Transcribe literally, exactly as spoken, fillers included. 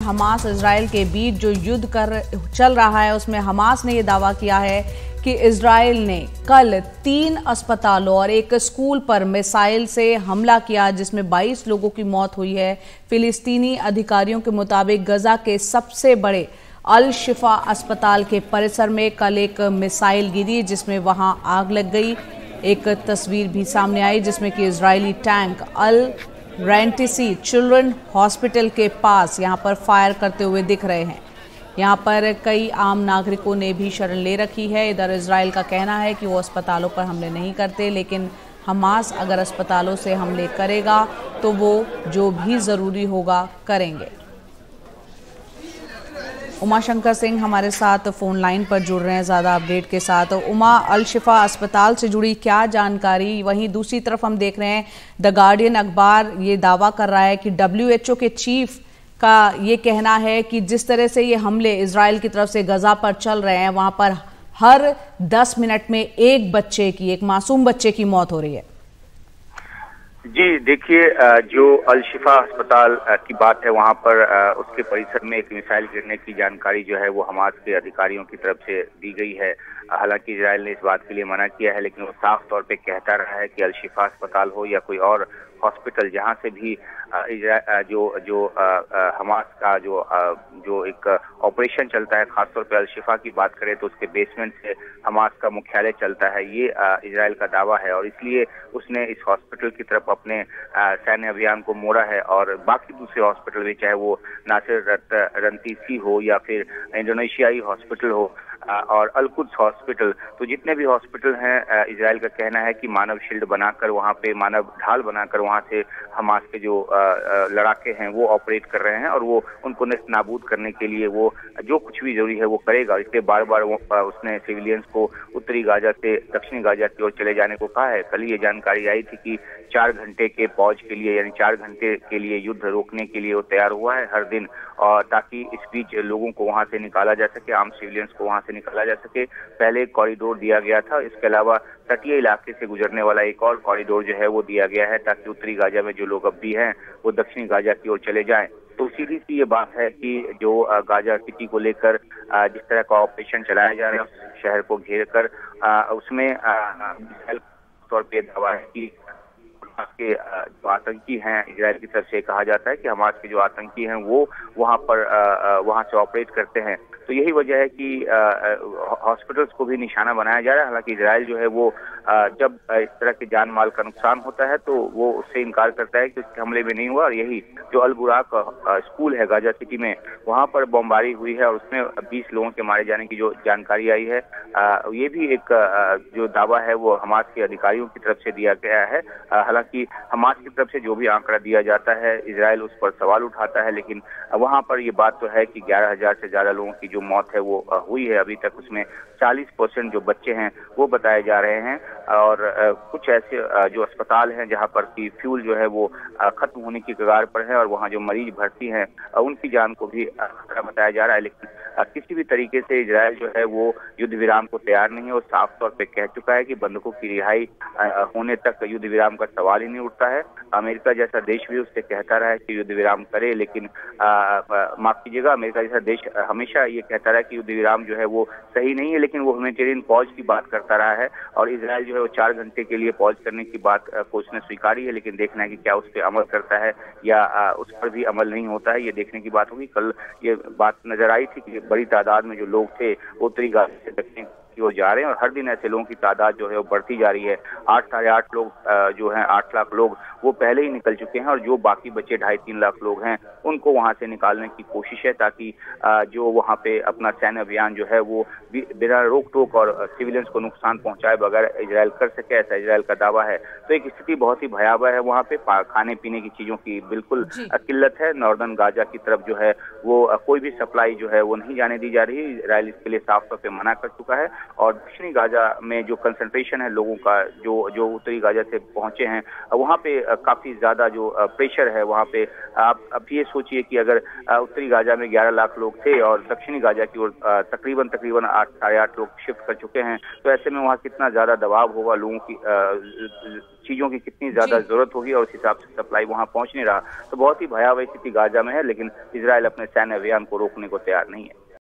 Hamas Israel के बीच जो युद्ध कर चल रहा है उसमें हमास ने यह दावा किया है कि इजराइल ने कल तीन अस्पतालों और एक स्कूल पर मिसाइल से हमला किया जिसमें बाईस लोगों की मौत हुई है। फिलिस्तीनी अधिकारियों के मुताबिक गजा के सबसे बड़े अल शिफा अस्पताल के परिसर में कल एक मिसाइल गिरी जिसमें वहां आग लग गई। एक तस्वीर भी सामने आई जिसमें कि Israeli tank Al Rantisi children hospital के पास यहां पर फायर करते हुए दिख रहे हैं। यहां पर कई आम नागरिकों ने भी शरण ले रखी है। इधर इजराइल का कहना है कि वो अस्पतालों पर हमले नहीं करते, लेकिन हमास अगर अस्पतालों से हमले करेगा तो वो जो भी जरूरी होगा करेंगे। उमा शंकर सिंह हमारे साथ फोन लाइन पर जुड़ रहे हैं ज़्यादा अपडेट के साथ। उमा, अल शिफा अस्पताल से जुड़ी क्या जानकारी? वहीं दूसरी तरफ हम देख रहे हैं द गार्डियन अखबार ये दावा कर रहा है कि डब्ल्यू एच ओ के चीफ का ये कहना है कि जिस तरह से ये हमले इजराइल की तरफ से गजा पर चल रहे हैं वहां पर हर दस मिनट में एक बच्चे की, एक मासूम बच्चे की मौत हो रही है। जी देखिए, जो अल शिफा अस्पताल की बात है वहां पर उसके परिसर में एक मिसाइल गिरने की जानकारी जो है वो हमास के अधिकारियों की तरफ से दी गई है। हालांकि इजराइल ने इस बात के लिए मना किया है, लेकिन वो साफ तौर पे कहता रहा है कि अल शिफा अस्पताल हो या कोई और हॉस्पिटल जहां से भी जो जो हमास का जो जो एक ऑपरेशन चलता है, खासतौर पे अल शिफा की बात करें तो उसके बेसमेंट से हमास का मुख्यालय चलता है, ये इजराइल का दावा है और इसलिए उसने इस हॉस्पिटल की तरफ अपने सैन्य अभियान को मोड़ा है। और बाकी दूसरे हॉस्पिटल भी, चाहे वो नासिर रंतीसी हो या फिर इंडोनेशियाई हॉस्पिटल हो और अल कुद्स हॉस्पिटल, तो जितने भी हॉस्पिटल हैं इजराइल का कहना है कि मानव शील्ड बनाकर वहां पे मानव ढाल बनाकर वहां से हमास के जो लड़ाके हैं वो ऑपरेट कर रहे हैं और वो उनको नाबूद करने के लिए वो जो कुछ भी जरूरी है वो करेगा। इसलिए बार बार वो उसने सिविलियंस को उत्तरी गाजा से दक्षिणी गाजा की ओर चले जाने को कहा है। कल ये जानकारी आई थी कि चार घंटे के पॉज के लिए यानी चार घंटे के लिए युद्ध रोकने के लिए वो तैयार हुआ है हर दिन, और ताकि इस बीच लोगों को वहां से निकाला जा सके, आम सिविलियंस को वहां से निकाला जा सके। पहले एक कॉरिडोर दिया गया था, इसके अलावा तटीय इलाके से गुजरने वाला एक और कॉरिडोर जो है वो दिया गया है ताकि उत्तरी गाजा में जो लोग अब भी हैं वो दक्षिणी गाजा की ओर चले जाएं। तो सीधी सी ये बात है कि जो गाजा सिटी को लेकर जिस तरह का ऑपरेशन चलाया जा रहा है शहर को घेर कर, उसमें तौर पर दावा है कि के जो आतंकी हैं इजराइल की तरफ से कहा जाता है कि हमास के जो आतंकी हैं वो वहां पर वहां से ऑपरेट करते हैं। तो यही वजह है कि हॉस्पिटल्स को भी निशाना बनाया जा रहा है। हालांकि इजराइल जो है वो जब इस तरह के जान माल का नुकसान होता है तो वो उससे इनकार करता है कि उसके हमले में नहीं हुआ। और यही जो अल बुराक स्कूल है गाजा सिटी में, वहां पर बमबारी हुई है और उसमें बीस लोगों के मारे जाने की जो जानकारी आई है, ये भी एक जो दावा है वो हमास के अधिकारियों की तरफ से दिया गया है। हालांकि हमास की तरफ से जो भी आंकड़ा दिया जाता है इजराइल उस पर सवाल उठाता है, लेकिन वहां पर ये बात तो है कि ग्यारह हजार से ज्यादा लोगों की जो मौत है वो हुई है अभी तक, उसमें चालीस परसेंट जो बच्चे हैं वो बताए जा रहे हैं। और कुछ ऐसे जो अस्पताल हैं जहां पर की फ्यूल जो है वो खत्म होने की कगार पर है और वहां जो मरीज भर्ती हैं उनकी जान को भी खतरा बताया जा रहा है। लेकिन किसी भी तरीके से इजराइल जो है वो युद्ध विराम को तैयार नहीं है और साफ तौर पे कह चुका है कि बंधकों की रिहाई होने तक युद्ध विराम का सवाल ही नहीं उठता है। अमेरिका जैसा देश भी उससे कहता रहा है कि युद्ध विराम करे, लेकिन माफ कीजिएगा, अमेरिका जैसा देश हमेशा ये कहता रहा है कि युद्ध विराम जो है वो सही नहीं है, लेकिन वो ह्यूमैनिटेरियन पॉज की बात करता रहा है। और इजराइल जो है वो चार घंटे के लिए पॉज करने की बात को उसने स्वीकारी है, लेकिन देखना है कि क्या उस पर अमल करता है या उस पर भी अमल नहीं होता है, ये देखने की बात होगी। कल ये बात नजर आई थी कि बड़ी तादाद में जो लोग थे उत्तरी गाजा से दक्षिण की ओर जा रहे हैं और हर दिन ऐसे लोगों की तादाद जो है वो बढ़ती जा रही है। आठ साढ़े आठ लोग जो हैं, आठ लाख लोग वो पहले ही निकल चुके हैं और जो बाकी बचे ढाई तीन लाख लोग हैं उनको वहां से निकालने की कोशिश है ताकि जो वहां पे अपना सैन्य अभियान जो है वो बिना रोक टोक और सिविलियंस को नुकसान पहुंचाए बगैर इजराइल कर सके, ऐसा इजराइल का दावा है। तो एक स्थिति बहुत ही भयावह है वहां पे, खाने पीने की चीजों की बिल्कुल किल्लत है। नॉर्दर्न गाजा की तरफ जो है वो कोई भी सप्लाई जो है वो नहीं जाने दी जा रही है। इजराइल इसके लिए साफ तौर पे मना कर चुका है। और दक्षिणी गाजा में जो कंसंट्रेशन है लोगों का, जो जो उत्तरी गाजा से पहुंचे हैं, वहां पे काफी ज्यादा जो प्रेशर है वहां पे। आप अब ये सोचिए कि अगर उत्तरी गाजा में ग्यारह लाख लोग थे और दक्षिणी गाजा की ओर तकरीबन तकरीबन आठ साढ़े आठ लोग शिफ्ट कर चुके हैं, तो ऐसे में वहाँ कितना ज्यादा दबाव होगा, लोगों की चीजों की कितनी ज्यादा जरूरत होगी, और उस हिसाब से सप्लाई वहां पहुंच नहीं रहा। तो बहुत ही भयावह स्थिति गाजा में है, लेकिन इजराइल अपने सैन्य अभियान को रोकने को तैयार नहीं है।